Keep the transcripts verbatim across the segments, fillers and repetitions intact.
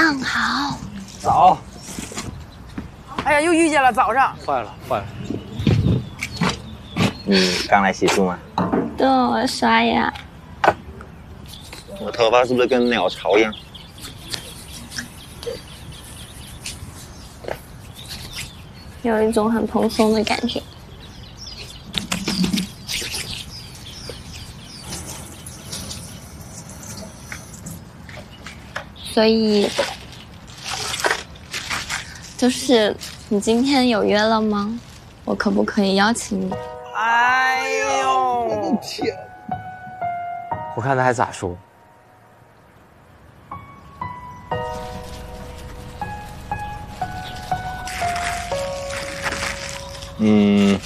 上好。 早。 哎呀，又遇见了早上。 坏了坏了。 你刚来洗漱吗？ 对，我刷牙。 我头发是不是跟鸟巢一样？ 有一种很蓬松的感觉。所以，就是你今天有约了吗？我可不可以邀请你？ 哎呦， 我的天！ 我看他还咋说。 嗯，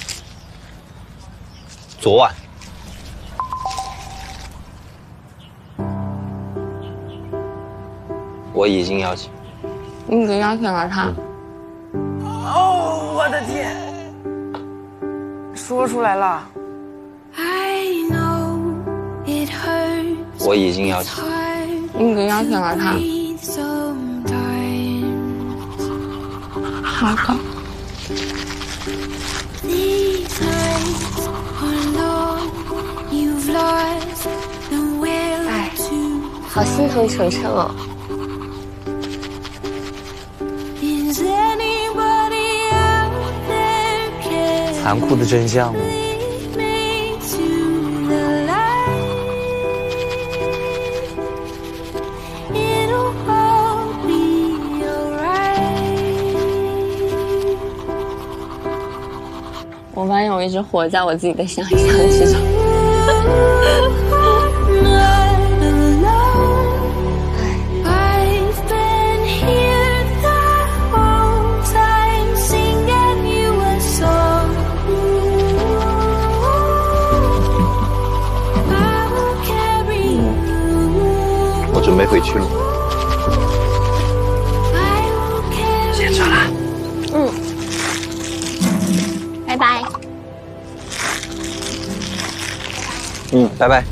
昨晚。我已经邀请。 你已经邀请了他。 哦，我的天！说出来了。 我已经邀请。 你已经邀请了他。好的。哎，好心疼程程哦。 残酷的真相吗？ 我发现我一直活在我自己的想象之中。 我准备回去了。 先走了。 嗯。拜拜。 嗯，拜拜。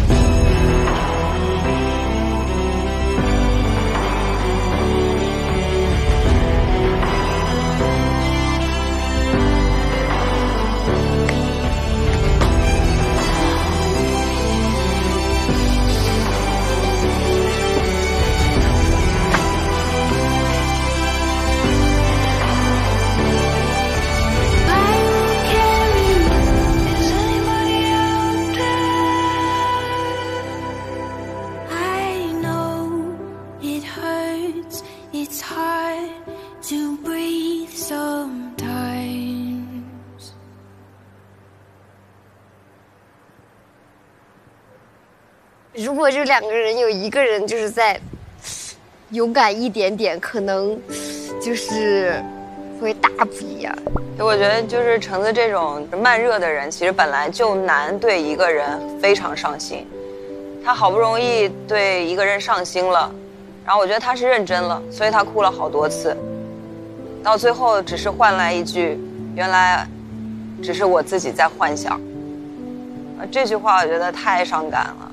如果这两个人有一个人就是在勇敢一点点，可能就是会大不一样。 我觉得就是橙子这种慢热的人，其实本来就难对一个人非常上心。他好不容易对一个人上心了，然后我觉得他是认真了，所以他哭了好多次。到最后只是换来一句“原来只是我自己在幻想”，这句话我觉得太伤感了。